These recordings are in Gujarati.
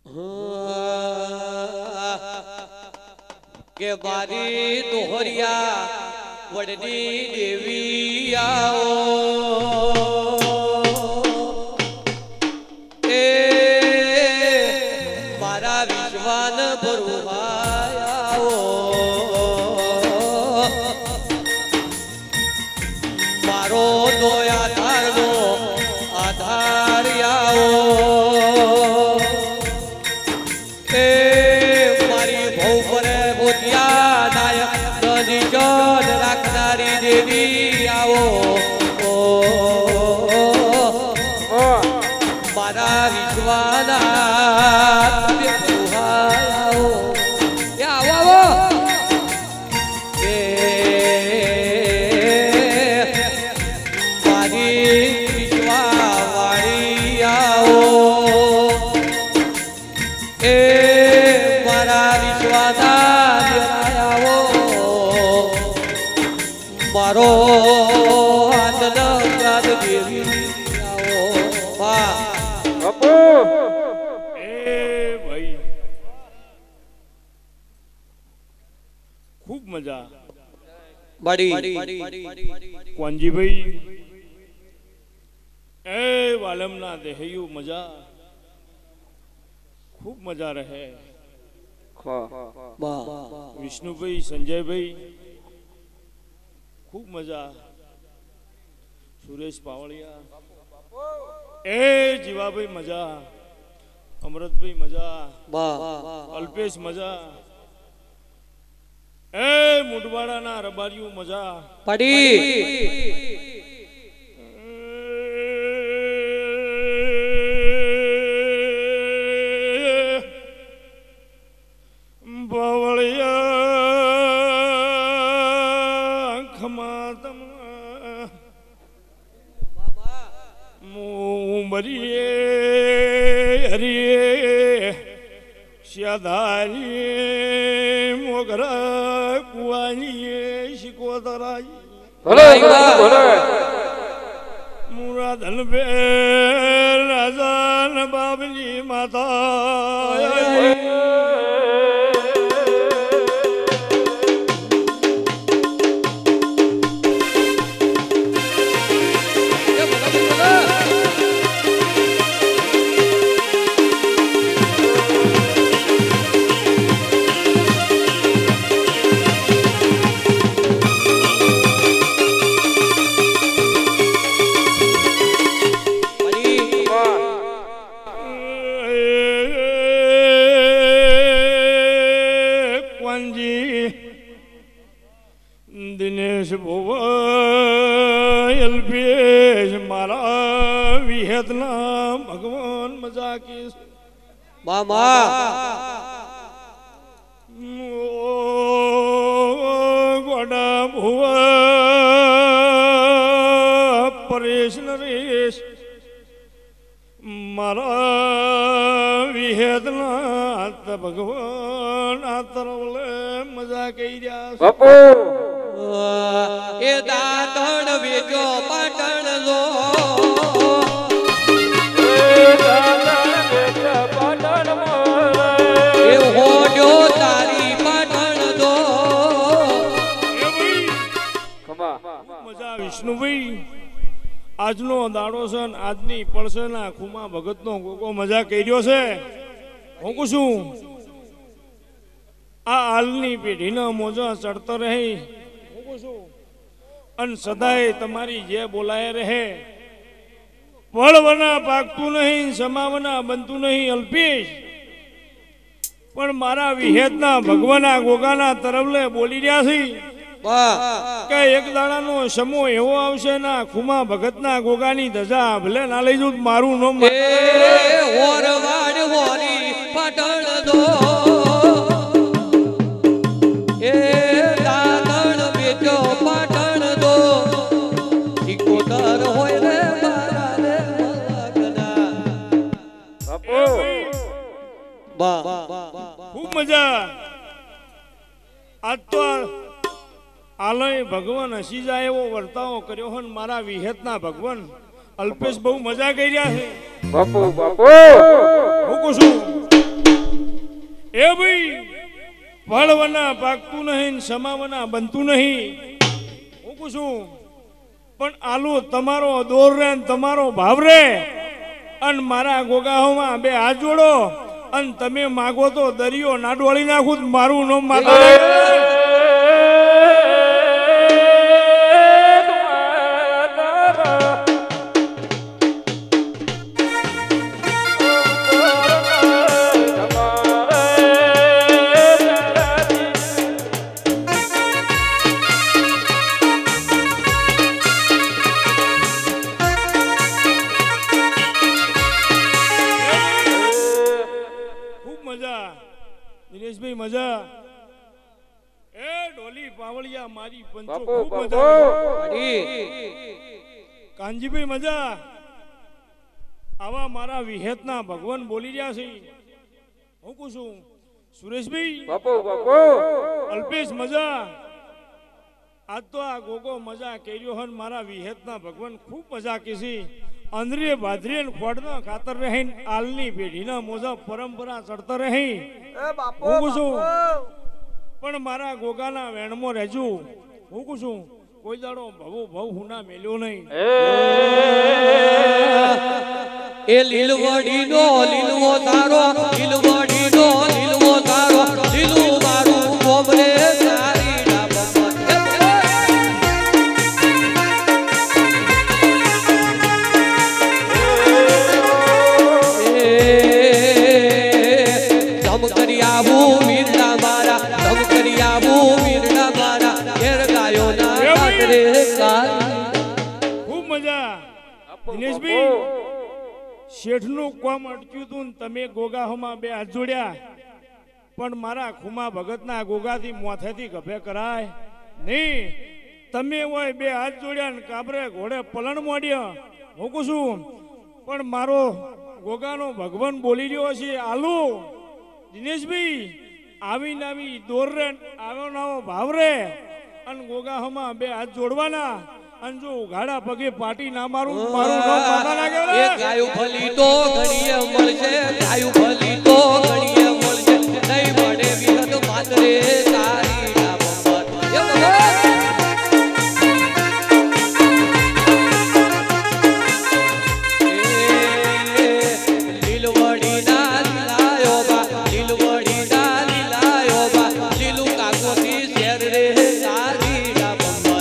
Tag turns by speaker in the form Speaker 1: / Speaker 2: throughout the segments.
Speaker 1: કે બારી દોહરિયા વડની દેવી આવો એ મારા વિશ્વાન ભરવાયાઓ મારો દોયા ધારનો આધાર આવો એ મારી ભૌ પરે ભૂતિયા નાયક નદી ચોર રાખનારી દેવી આવો મારા વિશ્વાના તમે ભુવાઓ એ આવો એ મારી વિશ્વાવાળી આવો એ મારા વિશ્વાના આવો મારો આનંદ દેવી આવો વાહ
Speaker 2: બાપુ
Speaker 3: એ ભાઈ ખૂબ મજા
Speaker 1: બડી
Speaker 3: કોંજીભાઈ એ વાલમના દેહયું મજા ખૂબ મજા રહે વિષ્ણુભાઈ સંજયભાઈ ખૂબ મજા સુરેશ પાવળિયા એ જીવાભાઈ મજા અમૃતભાઈ મજા અલ્પેશ મજા એ મુડવાડાના રબારીઓ મજા
Speaker 1: પડી
Speaker 3: બાવળિયા ખમા તમ મરીએ હરિયે શ્યાધારી મોગરા કુવાનીએ શિકોતરાઈ મુરાદન બે રાજાન બાબની માતા દિનેશ ભુવા અલ્પેશ મારા વિહેતના ભગવાન મજા કીસ
Speaker 1: મામા
Speaker 3: ગોડા ભુવા પરેશ નરેશ મારા વિહેતના ભગવાન આ તરવલે મજા કહી રહ્યા
Speaker 2: બાપુ
Speaker 1: એ દાતણ વેચો પાટણ લો એ હોડ્યો તારી પાટણ દો
Speaker 3: મજા વિષ્ણુભાઈ આજનો દાડો છે આજની પડસેના ખુમા ભગતનો ગોગો મજા કર્યો છે હું કહું છું આ હાલની પેઢીના મોજા ચડતો રહી અને સદાય તમારી જે બોલાય રહે વળવના પાકતું નહીં સમાવના બનતું નહીં અલ્પેશ પણ મારા વિહેતના ભગવાના ગોગાના તરફલે બોલી રહ્યા છે કે એક દાડાનો સમો એવો આવશે ના ખુમા ભગતના ગોગાની ધજા ભલે ના લઈ જઉં મારું નામ
Speaker 1: હોરવાડ હોરી પાટણ દો એ દાતણ વેચો પાટણ દો સિકોતર હોય રે મારા રે મગના બા
Speaker 3: ખૂબ મજા આજ તો આલય ભગવાન હસી જાય એવો વર્તાવો કર્યો હન મારા વિહેતના ભગવાન અલ્પેશ બહુ મજા કરી રહ્યા છે
Speaker 2: બાપુ બાપુ
Speaker 3: હું કહું છું એ ભાઈ ફળવના પાકતું નહીં ને સમાવના બનતું નહીં હું કહું છું પણ આલુ તમારો દોર રે ને તમારો ભાવ રે અને મારા ગોગાહોમાં બે હાથ જોડો અને તમે માગો તો દરિયો ના ડોળી નાખું મારું નામ માતા દિનેશભાઈ મજા એ ડોલી પાવળિયા મારી પંચો ખૂબ મજા કાનજીભાઈ મજા આવા મારા વિહેતના ભગવાન બોલી રહ્યા છે હું કહું છું સુરેશભાઈ અલ્પેશ મજા આજ તો આ ગોગો મજા કર્યો હન મારા વિહેતના ભગવાન ખૂબ મજા કેસી અંદરે ભાદરે ખોડના ખાતર રહીને આલની પેઢીના મોજા પરંપરા ચડતા રહી હું કહું છું પણ મારા ગોગાના વેણમાં રહેજો હું કહું છું કોઈ દાડો ભવો ભવ હુના મેલ્યો નહીં
Speaker 1: એ લીલવડીનો લીલવો તારો લીલવડીનો લીલવો તારો લીલું મારું ગોમરે તારી
Speaker 3: દિનેશભાઈ શેઠનું કોમ અટક્યું તું તમે ગોગાહોમાં બે હાથ જોડ્યા પણ મારા ખુમા ભગતના ગોગાથી મોથેથી ગભે કરાય નહીં તમે હોય બે હાથ જોડ્યા ને કાબરે ઘોડે પલણ મોડ્યા હું કહું છું પણ મારો ગોગાનો ભગવાન બોલી રહ્યો છે આલુ દિનેશભાઈ આવીને આવી દોર રે આવો નાવો ભાવ રે અને ગોગાહોમાં બે હાથ જોડવાના અંજુ ગાડા પગે પાટી ના મારું મારું નામ માતા ના કહેવાય
Speaker 1: એ ગાયું ફલી તો ઘડીએ મળશે ગાયું ફલી તો ઘડીએ મળશે નહીં મળે વિરત માતરે તારી ના બંબર એ લીલવડી ના લીલાયો બા લીલવડી ના લીલાયો બા લીલું કાકોથી શેર રે તારી ના બંબર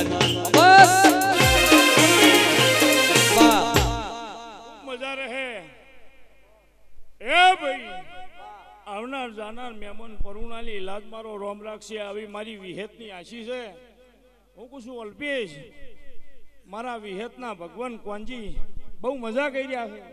Speaker 3: આવનાર જાનાર મહેમાન પરુણાલી લાજ મારો રોમ રાખશે આવી મારી વિહેતની આશી છે હું કહું છું અલ્પેશ મારા વિહેતના ભગવાન કોંજી બહુ મજા કરી રહ્યા છે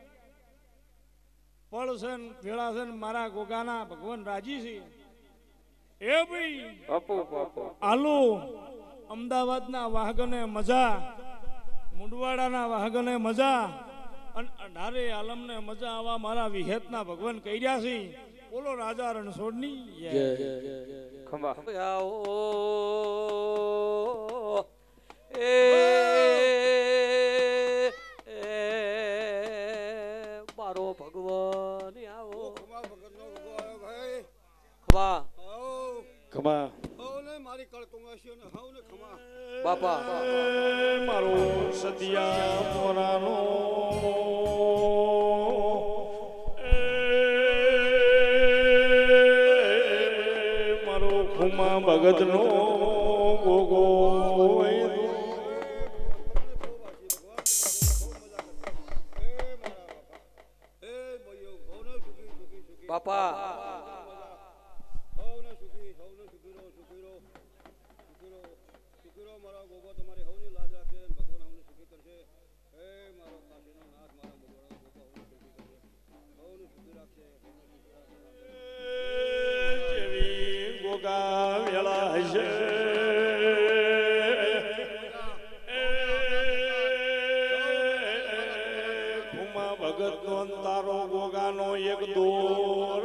Speaker 3: ફળ છે ને ભેળા છે ને મારા ગોગાના ભગવાન રાજી છે એ ભાઈ આલુ અમદાવાદના વાહગને મજા મુંડવાડાના વાહગને મજા અને અઢારે આલમને મજા આવા મારા વિહેતના ભગવાન કહી રહ્યા છે બોલો રાજા રણછોડની
Speaker 1: મારો ભગવાન આવો
Speaker 3: ખમા
Speaker 2: મારી કળકુંગાશીઓ ને હાવ ને ખમા
Speaker 1: બાપા
Speaker 3: મારો સદિયા મોરાનો મારો ખુમા ભગતનો ગોગો
Speaker 1: બાપા
Speaker 3: તારો ગોગાનો એક દોર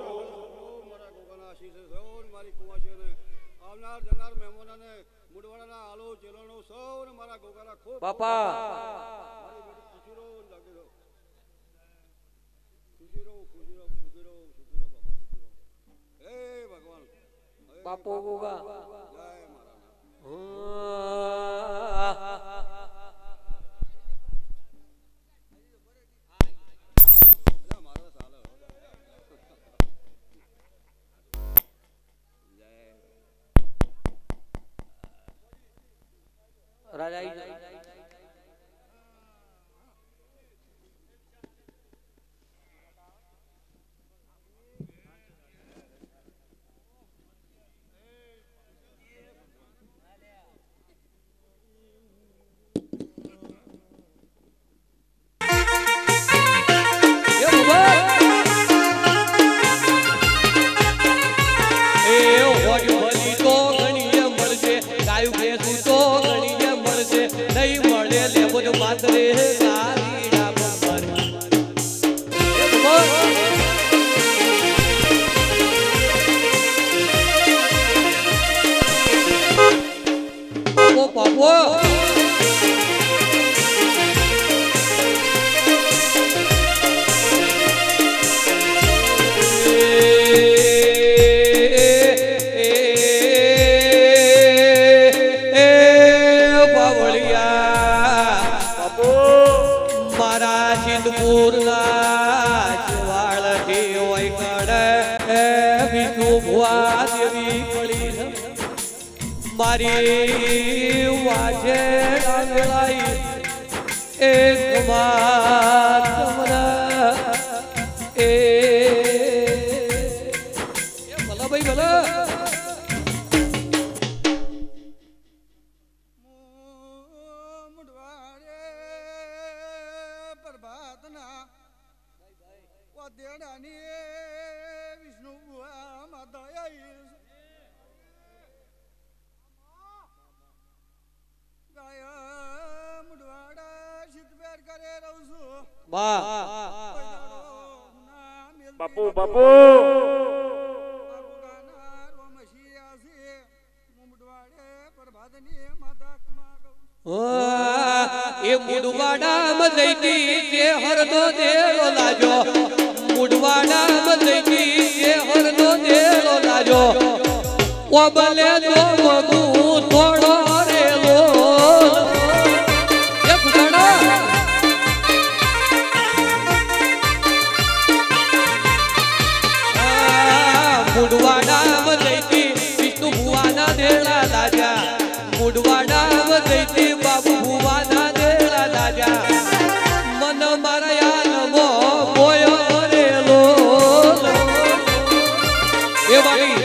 Speaker 2: મારી કુવાશીઓને આવનાર જનાર મહેમાનોને મુડવાડાના આલો ચેલોનો સૌને મારા ગોગાના ખૂબ
Speaker 1: બાપા બાપો ગોગા રાજા મારી વાજે આંગળાઈ એક માતમરા એ ભલા ભાઈ ભલા
Speaker 2: મુડવારે પ્રભાતના વાદેડાની વિષ્ણુ બુઆ માતા આવી
Speaker 3: બાપુ બાપુ
Speaker 1: એ મુડવાડા મલઈતી જે હરનો દેરો લાજો મુડવાડા મલઈતી જે હરનો દેરો લાજો ઓ બલે તો મગુ થોડો રેલો એક ઘણા મુડવાડા મલઈતી વિષ્ણુ ભુવાના દેરા લાજા મુડવાડા મલઈતી બાબુ ભુવાના દેરા લાજા મન મારા મો બોયો રેલો એ વાળી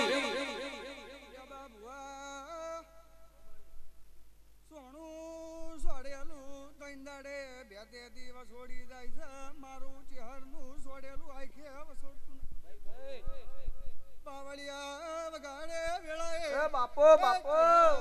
Speaker 2: બાપો બાપો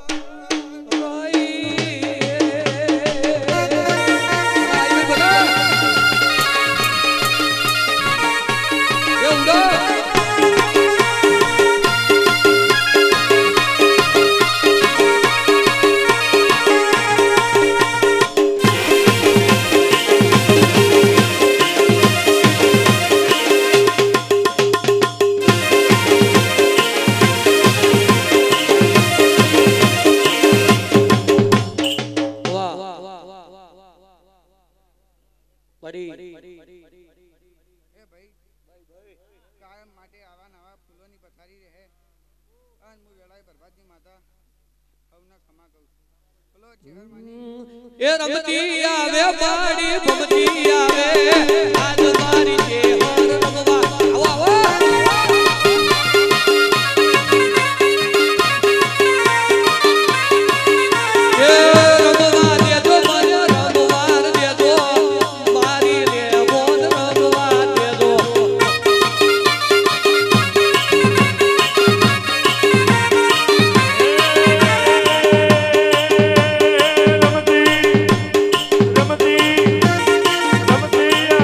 Speaker 2: એ રમતી આવે પાડી ભમતી આવે આજ મારી છે હર રમવા આવો એ રમવા દે તો મને રમવાર દે તો મારી લે બોન રમવા દે તો
Speaker 3: રમતી રમતી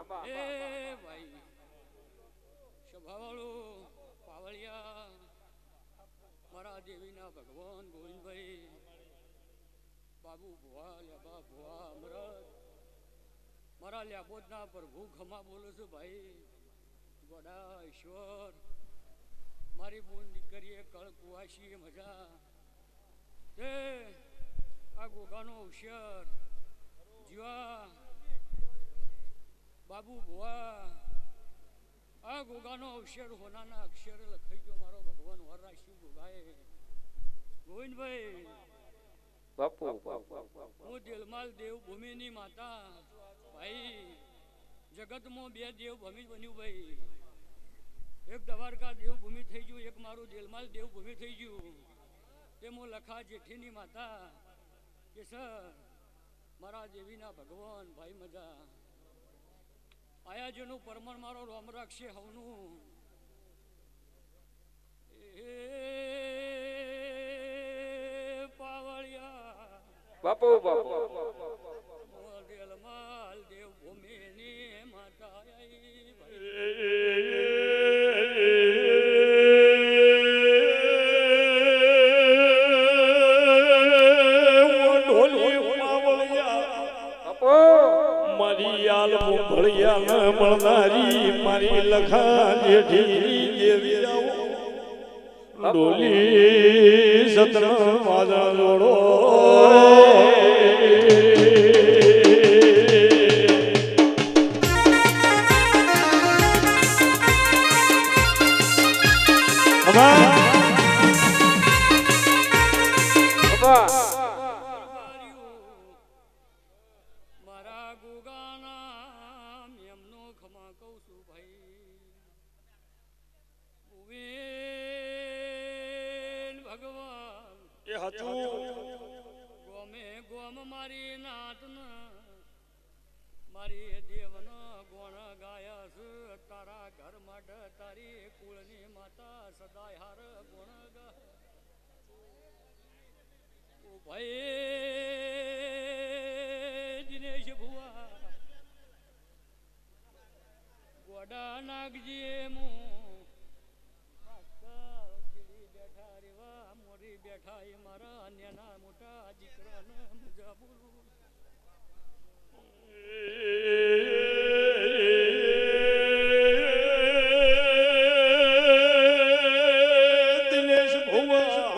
Speaker 4: એ ભાઈ સભાવાળો પાવળિયા મારા દેવીના ભગવાન ગોવિંદભાઈ બાબુ ભુવા લેબા ભુવા અમરત મારા લ્યાબોદના પ્રભુ ખમા બોલું છું ભાઈ ગોડા ઈશ્વર મારી બોન દીકરીએ કળ કુવાશી મજા તે આ ગોગાનો હોશિયાર જીવા બાબુ ભુવા આ ગોગાનો અક્ષર હોનાના અક્ષર લખાઈ ગયો મારો ભગવાન વર રાશિ ગોગાએ ગોવિંદભાઈ
Speaker 2: બાપુ
Speaker 4: હું દિલમાલ દેવ ભૂમિની માતા ભાઈ જગતમાં બે દેવ ભૂમિ બન્યું ભાઈ એક દ્વારકા દેવભૂમિ થઈ ગયું એક મારું દિલમાલ દેવભૂમિ થઈ ગયું તે હું લખા જેઠીની માતા કે સર મારા દેવીના ભગવાન ભાઈ મજા આયાજનું પરમણ મારો રોમ રાખશે હવનું એ પાવળિયા
Speaker 2: બાપુ બાપુ
Speaker 4: દિલમાલ દેવભૂમિની માતા આઈ
Speaker 3: મારી આલ ભળિયા મળનારી મારી લખા જેઠી જેવી ડોલી સતન વાદા જોડો
Speaker 4: મારા ગોગાના એમનો ખમા કહું છું ભાઈ ભગવાન
Speaker 3: એ હતું
Speaker 4: ગોમે ગોમ મારી નાત મારી દેવન ગોણ ગાયા છે તારા ઘર માટે તારી કુળની માતા સદાય હાર ગુણ ગા ભાઈ દિનેશ ભુવા ગોડા નાગજી બેઠા રેવા મોરી બેઠા એ મારા અન્યના મોટા દીકરાને મજા બોલું
Speaker 3: દિનેશ ભુવા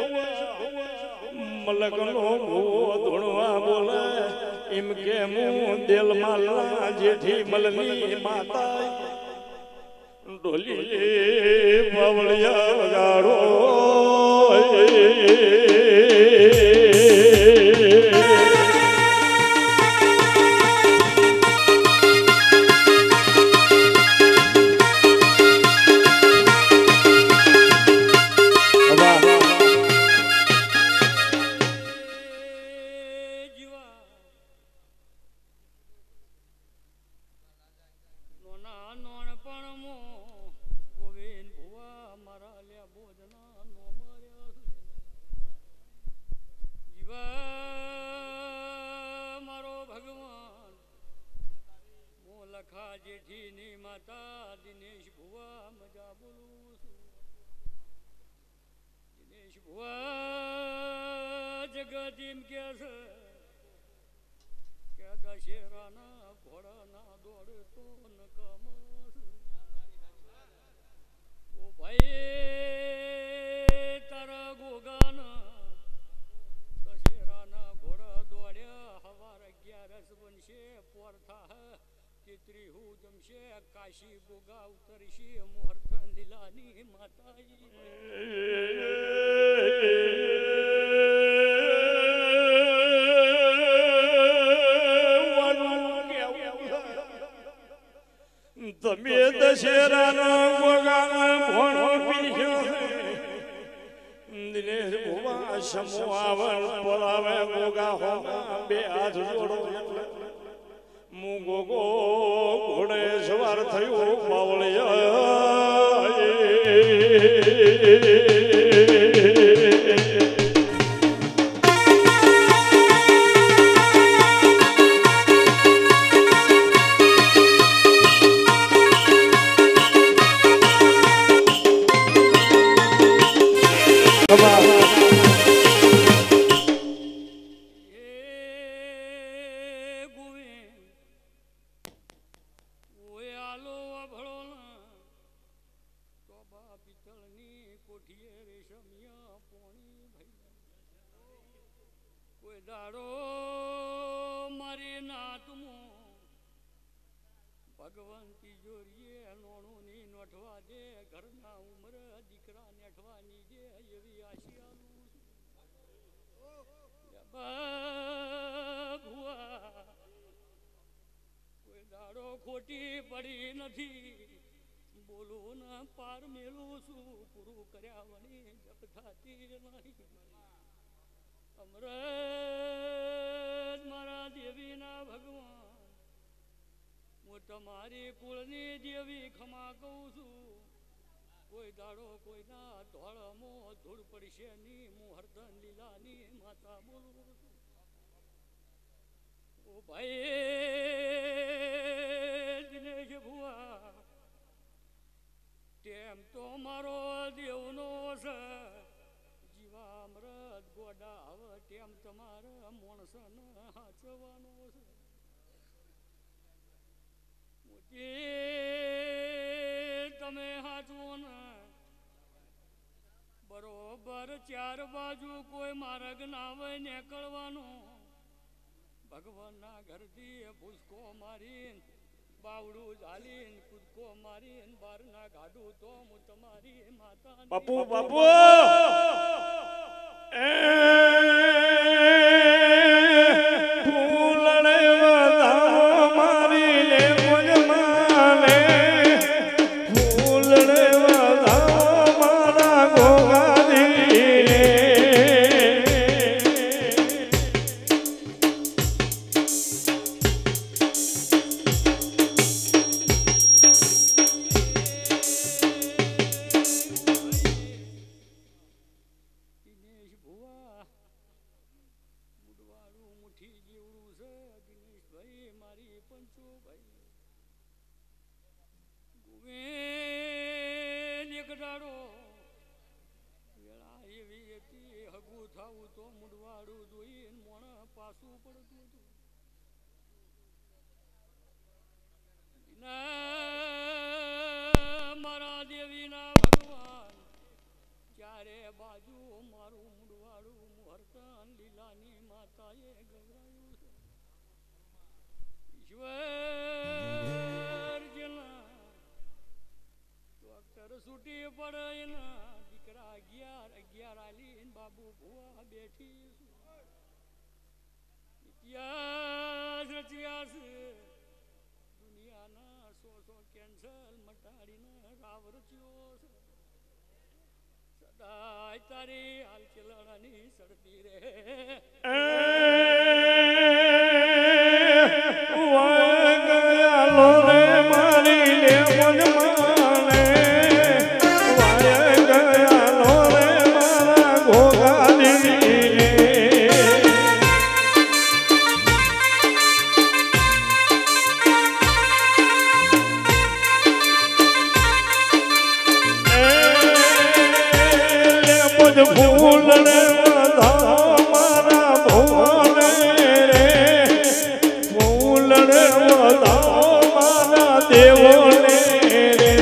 Speaker 3: મલકનો ભૂવો ધૂણવા બોલે એમ કે હું દિલમાલના જેઠી મલની માતા ડોલી બાવળિયા વગાડો જેઠીની માતા દિનેશ ભુવા મજા બોલું છું દિનેશ ભુવા જગત એમ કે છે કે દશેરાના ઘોડાના દોડતો નકમ ઓ ભાઈ તારા ગોગાના દશેરાના ઘોડા દોડ્યા હવાર 11 બનશે પોરથા ચિત્રી હું જમશે કાશી ગોગા ઉતરશી મુહૂર્ત લીલાની માતાજી તમે દશેરાના ગોગાના ભણો પીછો દિનેશ ભુવા સમો આવન બોલાવે ગોગા હો બે હાથ જોડો મુગો ઘોડે સવાર થયો બાવળિયા
Speaker 4: કોઈ દાડો મારી નાતમો ભગવાન તિજોરીએ નોણું ની નોઠવા દે ઘરના ઉમર દીકરા નેઠવાની દે એવી આશી આલું ભુવા કોઈ દાડો ખોટી પડી નથી બોલું ને પાર મેલું છું પૂરું કર્યા વણી જપ થતી નહીં અમૃત મારા દેવીના ભગવાન હું તમારી કુળની દેવી ખમા કહું છું કોઈ દાડો કોઈના ધોળમો ધૂળ પડશે ની હું હરધન લીલાની માતા બોલું છું ઓ ભાઈ દિનેશ ભુવા તેમ તો મારો દેવનો છે જીવામૃત ગોડા હવે તેમ તમારા માણસને હાચવાનો છે તમે હાચવો ને બરોબર ચાર બાજુ કોઈ માર્ગ ના હોય નીકળવાનો ભગવાનના ઘરથી ભૂસકો મારીને બાવડું ઝાલીને કૂદકો મારીને બાર ના ગાડું તો હું તમારી માતા
Speaker 3: બાપુ બાપુ ફૂલણે વધા મારી લે મજમાને ફૂલણે વધા મારા ગોગાજી રે
Speaker 4: મારા દેવીના ભગવાન ચારે બાજુ મારું મુડવાડું મુહર્તન લીલાની માતાએ ગવરાયું છે ઈશ્વર જના ડોક્ટર છૂટી પડે એના દીકરા 11 આલી બાબુ ભુવા બેઠી ઇતિહાસ રચ્યા છે દુનિયાના 100 કેન્સર મટાડીને રાવ રચ્યો છે સદાય તારી હાલ ચલણાની સડતી રે
Speaker 3: વાયા લોરે મારી લે મનમાને વાયા ગયા લોરે મારા ગોગાજી રે ફૂલને વધા મારા ભુવને રે ફૂલને વધા મારા દેવોને રે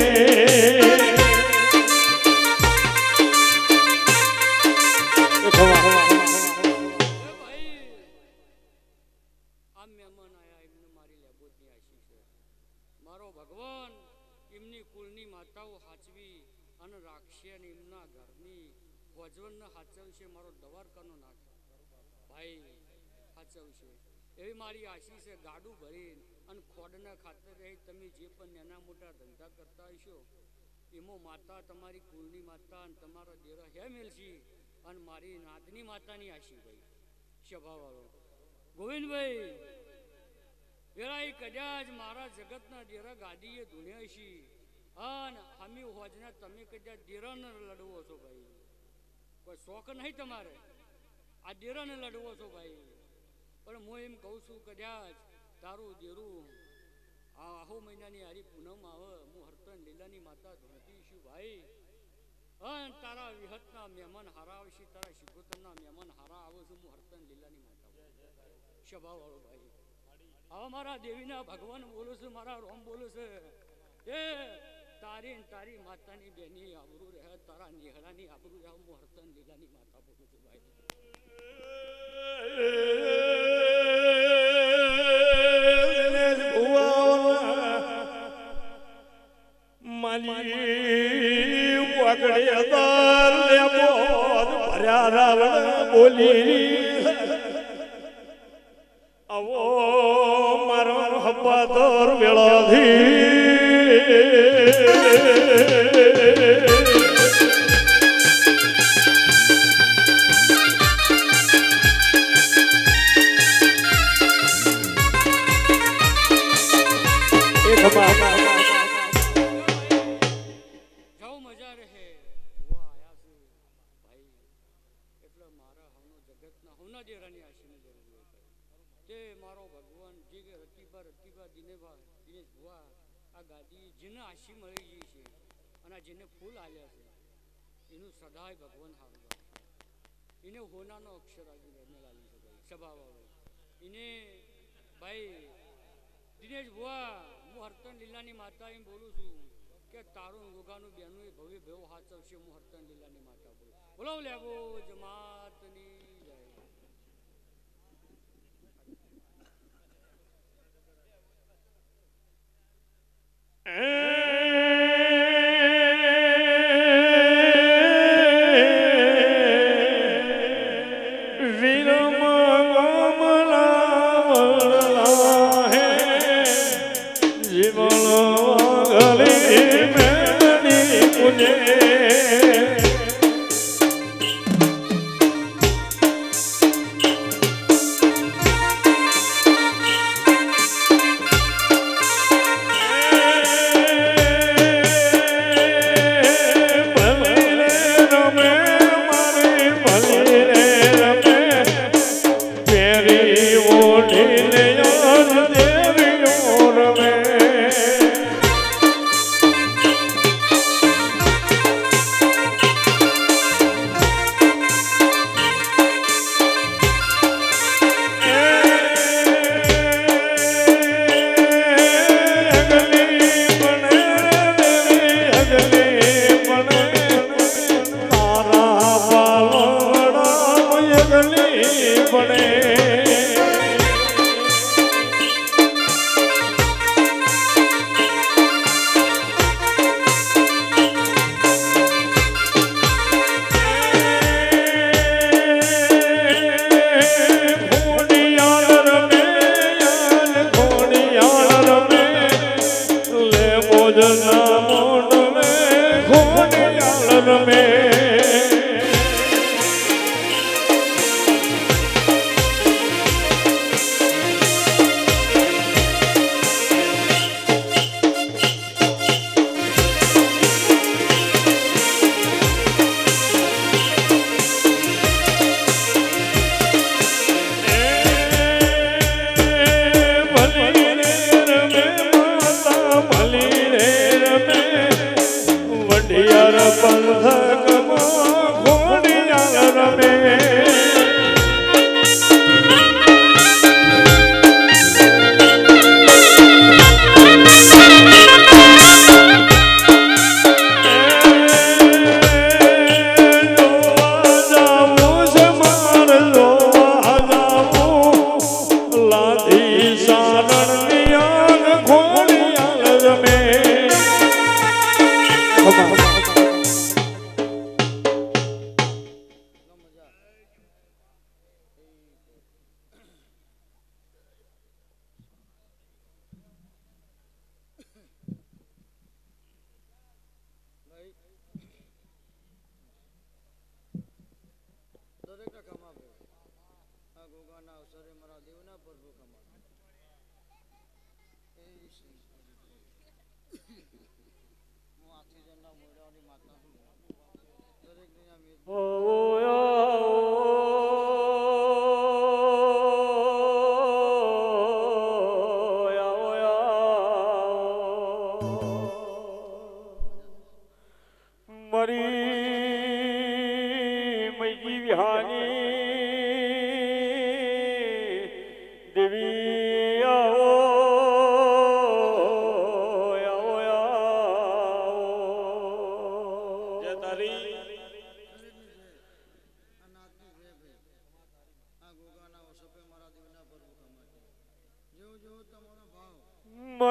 Speaker 4: આ મહેમાન આયા એમને મારી લેબોદની આશી છે મારો ભગવાન એમની કુળની માતાઓ હાચવી અને રાખશે અને એમના ઘરની ભજવનને હાચવશે મારો દવારકાનો નાથ ભાઈ હાચવશે એવી મારી આશી છે ગાડું ભરીને અને ખોડના ખાતર રહી તમે જે પણ નાના મોટા ધંધા કરતા હશો એમાં માતા તમારી કુળની માતા અને તમારો દેરો હે મેલશી અને મારી નાદની માતાની આશી ભાઈ સ્વભાવવાળો ગોવિંદભાઈ વેળાઈ કદાચ મારા જગતના દેરા ગાદીએ ધૂણ્યા છી અને હમી હોજના તમે કદાચ દેરાને લડવો છો ભાઈ કોઈ શોખ નહીં તમારે આ દેરાને લડવો છો ભાઈ પણ હું એમ કહું છું કદાચ તારું દેરું આ આહો મહિનાની હારી પૂનમ આવે હું હરતન લીલાની માતા ધૂણતી છું ભાઈ અને તારા વિહતના મહેમાન હારા આવશે તારા શિકોતરના મહેમાન હારા આવે છે હું હરતન લીલાની માતા સ્વભાવવાળો ભાઈ આવા મારા દેવીના ભગવાન બોલું છું મારા રોમ બોલું છે એ તારી તારી ને તારી માતાની બેની આબરૂ રહે, તારા નિહળાની આબરૂ રહે. હું હરતન લીલાની માતા બોલું છું ભાઈ.
Speaker 3: બોલી આવો મારો હબ્બાતોર વેળાથી
Speaker 4: જાઓ મજા રહે. આયા છે ભાઈ, એટલે મારા હવનો જગતના હવના દેરાની આશીને જરૂર હોય તે મારો ભગવાન જે કે રતિબા દિનેશ ભુવા આ ગાદી જેને આશી મળી ગઈ છે અને જેને ફૂલ આલ્યા છે એનું સદાય ભગવાન સારું રાખે. એને હોનાનો અક્ષર આવી લાલી છે ભાઈ સભાવાળો એને ભાઈ દિનેશ ભુવા. હું હરતન લીલાની માતા એમ બોલું છું કે તારું ગોગાનું બેનું એ ભવ્ય ભેવ હાચવશે. હું હરતન લીલાની માતા બોલું. બોલો લેવો જમાતની જય.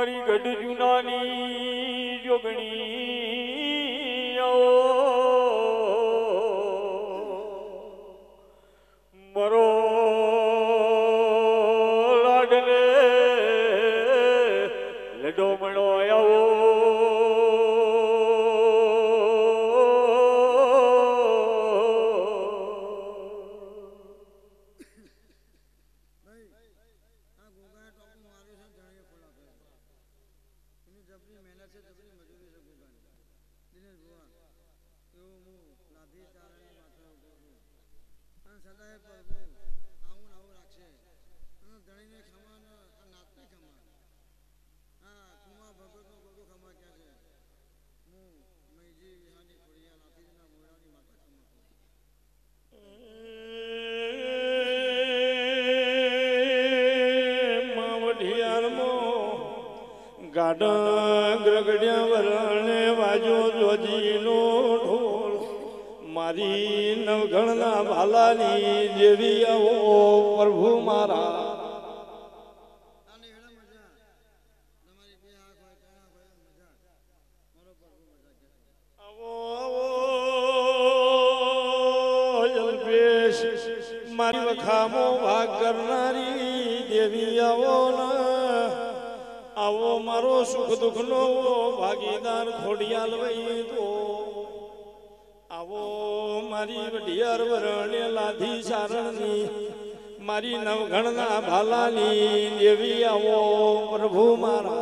Speaker 3: મારી ગઢ જુનાની જોગણી આવો મરો લાડને લડો મણો આવો ગાડા ગ્રગડ્યા વરણે વાજો જોજીનો ઢોલ મારી નવગણના ભાલાની દેવી આવો પ્રભુ મારા આવો આવો જલપેશ મારી વખામો ભાગ કરનારી દેવી આવો આવો મારો સુખ દુઃખ નો ભાગીદાર ખોડિયાલ વઈ તો આવો મારી વઢિયાર વરણે લાધી સારણની મારી નવગણના ભાલાની દેવી આવો પ્રભુ મારા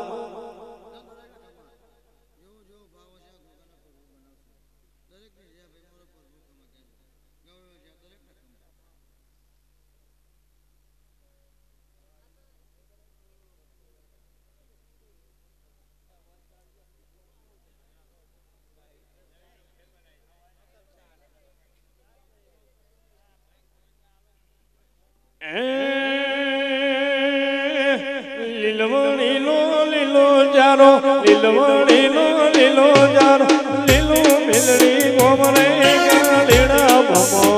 Speaker 3: લીલવણીનો લીલો જારો લીલવણીનો લીલો જારો લીલું ભીલડી ગોમરે ગાલીડા ભમો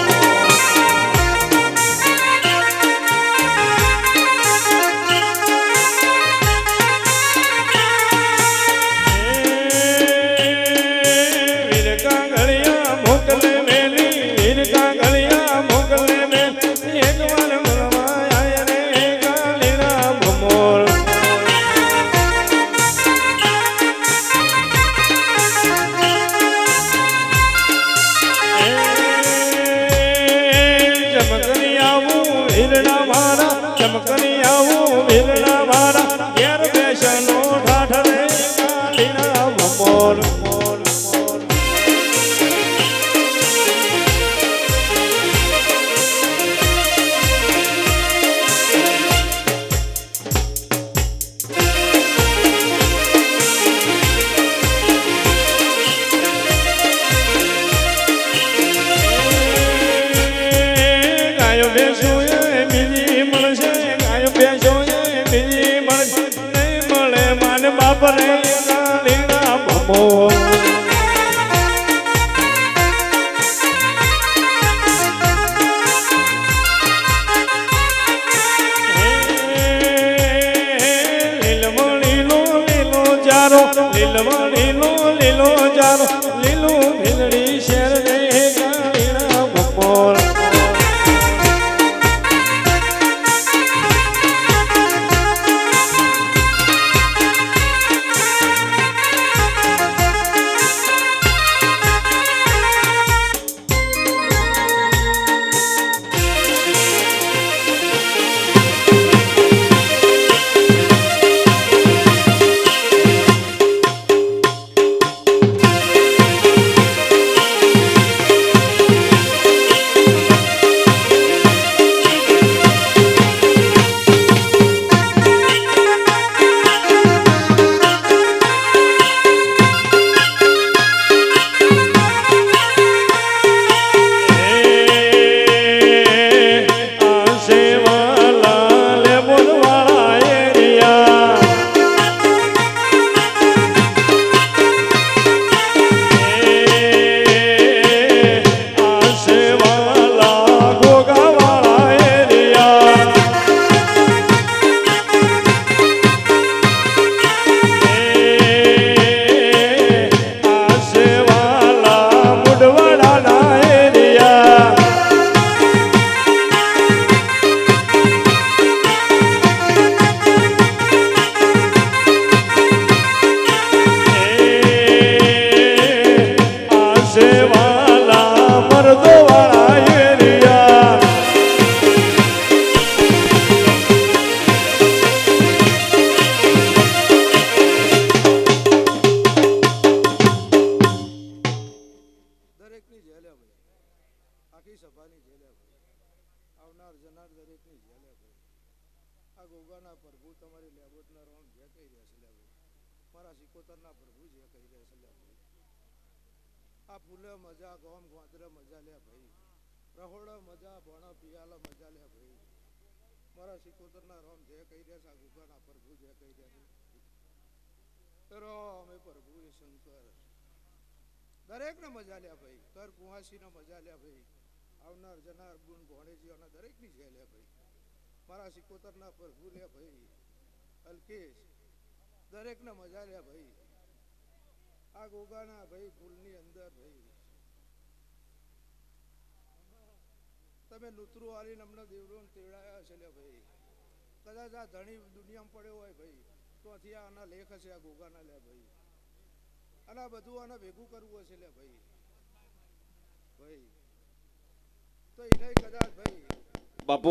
Speaker 3: વીર કાંગળિયા મોકલે મેલી વીર કાંગળિયા મોકલે મેલી એક વાર ચમકની આવું વીરણા મારા ઘેર બેસનો ઠાઠરે કાલીના ભમોર ગાયો બેસો બાપરે કાલીના ભમો લીલવણીનો લીલો જારો લીલવણીનો લીલો જારો લીલું ભીલડી શેર રે કાલીના ભમો આવનાર જનાર દરેકની છે લે ભાઈ. આ ગોગાના પ્રભુ તમારી લેબોટના રોમ જે કહી રહ્યા છે લે ભાઈ. મારા સિકોતરના પ્રભુ જે કહી રહ્યા છે લે ભાઈ. આ ફૂલે મજા ગોમ ગોંદરે મજા લે ભાઈ. રહોડા મજા ભણા પિયાલા મજા લે ભાઈ. મારા સિકોતરના રોમ જે કહી રહ્યા છે આ ગોગાના પ્રભુ જે કહી રહ્યા છે રોમ એ પ્રભુ એ શંકર દરેકને મજા લે ભાઈ. કર કુંવાસીને મજા લે ભાઈ. આવનાર જનાર ગુણ ભોણેજીઓના દરેકની છે લે ભાઈ. મારા સિકોતરના પ્રભુ લે ભાઈ. અલ્કેશ દરેકને મજા લે ભાઈ. આ ગોગાના ભાઈ ફૂલની અંદર ભાઈ તમે નુતરું આલીને અમને દેવડોને તેડાયા છે લે ભાઈ. કદાચ આ ધણી દુનિયામાં પડ્યો હોય ભાઈ તો આથી આના લેખ હશે આ ગોગાના લે ભાઈ. અને આ બધું આને ભેગું કરવું હશે લે ભાઈ. ભાઈ તો એને કદાચ ભાઈ
Speaker 1: બાપુ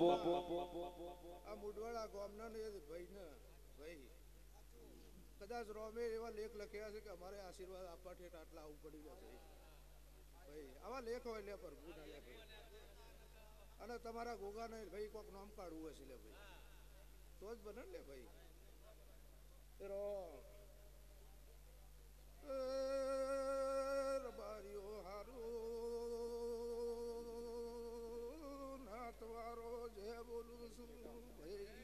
Speaker 3: આ મુડવાળા ગામના ને ભાઈને ભાઈ કદાચ રોમે એવા લેખ લખ્યા છે કે અમારે આશીર્વાદ આપવા ઠેઠ આટલા આવું પડ્યું લે ભાઈ. ભાઈ આવા લેખ હોય લે પ્રભુ ના લે ભાઈ. અને તમારા ગોગાને ભાઈ કોઈક નામ કાઢવું હશે લે ભાઈ તો જ બને લે ભાઈ. રબારીઓ હારું નાતવારો જે બોલું છું ભાઈ.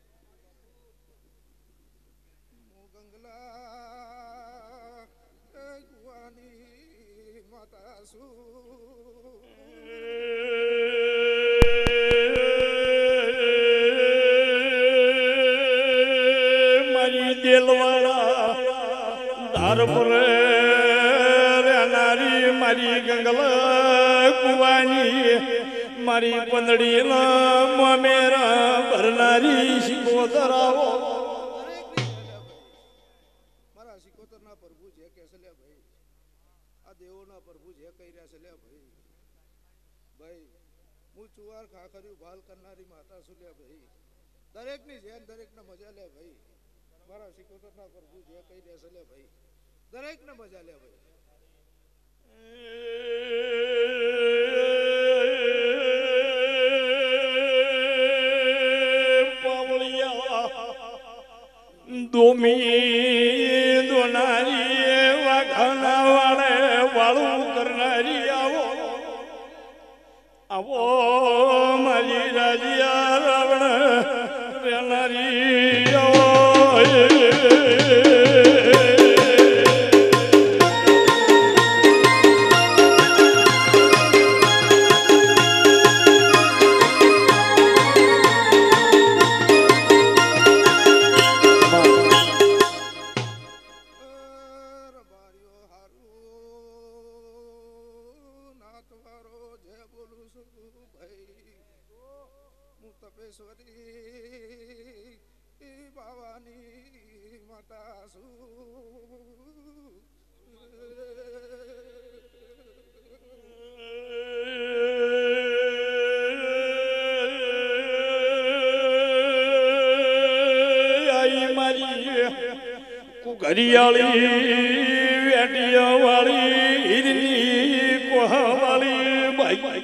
Speaker 3: હું ગંગલા કુવાની માતા છું.
Speaker 2: દિલવાળા ધાર પર રહેનારી મારી ગંગલા કુવાની મારી પંદડી મેરા ભરનારી સિકોતરાઓ.
Speaker 3: મારા સિકોતરના પ્રભુ જે કહે છે લે ભાઈ. આ દેવોના પ્રભુ જે કહી રહ્યા છે લે ભાઈ. ભાઈ હું ચુવાર ખાખર્યું ભાલ કરનારી માતા છું લે ભાઈ. દરેકની જેન દરેકને મજા લે ભાઈ. મારા સિકોતરના પ્રભુ જે કહી રહ્યા છે લે ભાઈ. દરેકને મજા લે ભાઈ.
Speaker 2: દોમી દોનારી વાઘાના વાળે વાળું કરનારી આવો આવો મારી રાજીયા રાવણ રહેનારી આવો.
Speaker 3: તપેશ્વરી બાવાની માતા છું.
Speaker 2: આઈ મારી કુઘરિયાળી વેટિયા વાળી હિરની કોહાવાળી ભાઈ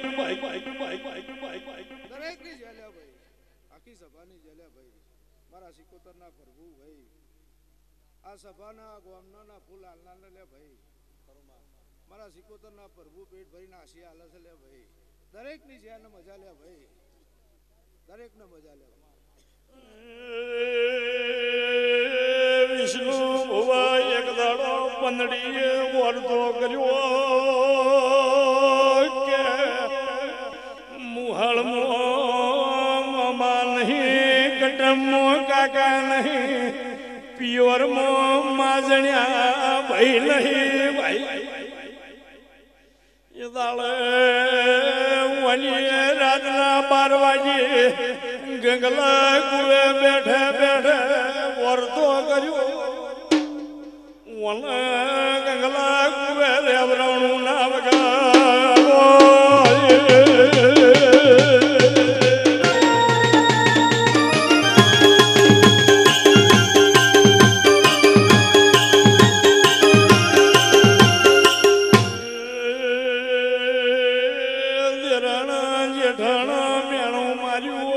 Speaker 3: દરેકની જેલ્યા ભાઈ. આખી સભાની જેલ્યા ભાઈ. મારા સિકોતરના પ્રભુ ભાઈ. આ સભાના ગામના ફૂલ હાલના લે ભાઈ. મારા સિકોતરના પ્રભુ પેટ ભરીને આશી હાલે છે લે ભાઈ. દરેકની જેને મજા લે ભાઈ. દરેકને મજા લે.
Speaker 2: વિષ્ણુ ભુવા એક દાડો પંદડીએ વર્તો કર્યો કે મુહળમાં નહીં કટમો કાકા નહીં પિયોરમો માજણ્યા ભાઈ નહીં ભાઈ. એ દાડે વની રાતના 12 વાગે ગંગલા કુવે બેઠે બેઠે વર્તો કર્યો. ગંગલા કુવે રેવરાણું ના વગાડો. જેઠાણા મેણું
Speaker 3: માર્યું